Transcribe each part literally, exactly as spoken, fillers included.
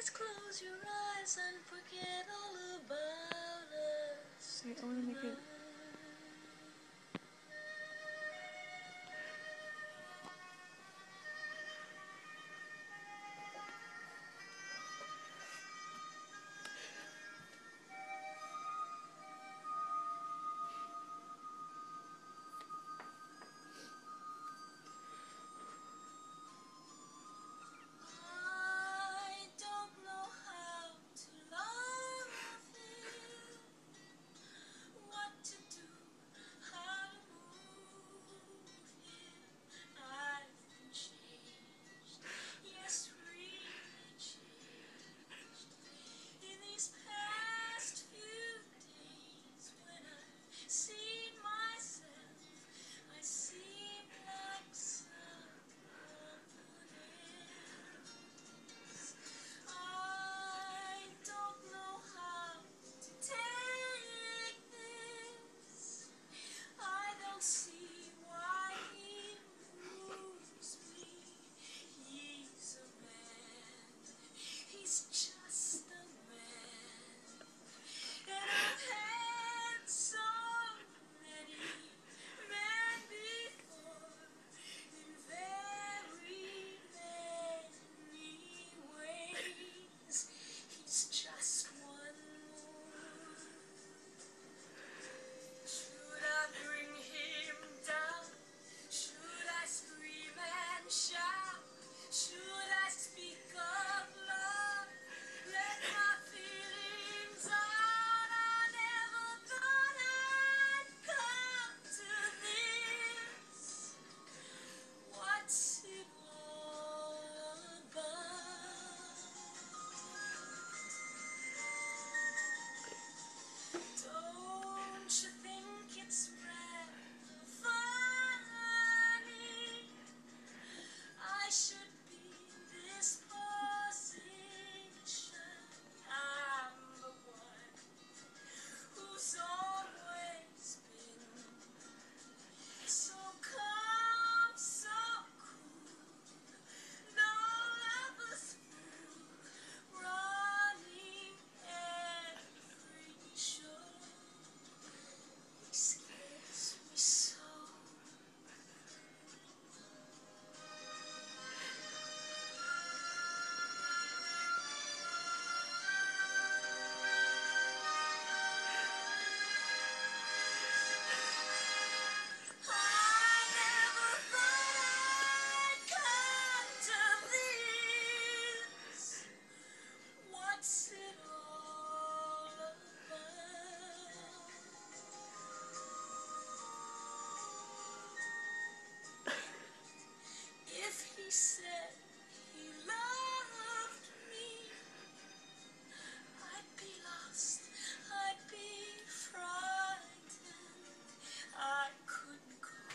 Just close your eyes and forget all about us. Wait, I want to make it. He said he loved me, I'd be lost, I'd be frightened. I couldn't go,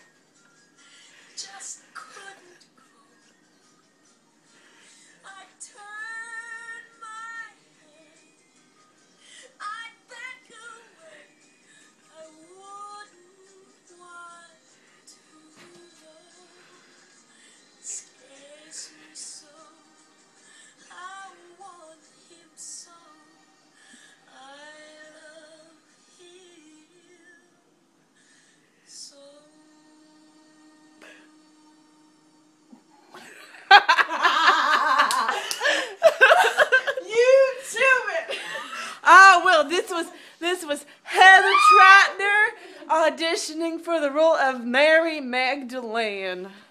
just couldn't go. I'd turn my head, I'd back away. I wouldn't want to go. Scares me so, I want him so, I love him so. You do it! Ah, well, this was this was Heather Trattner auditioning for the role of Mary Magdalene.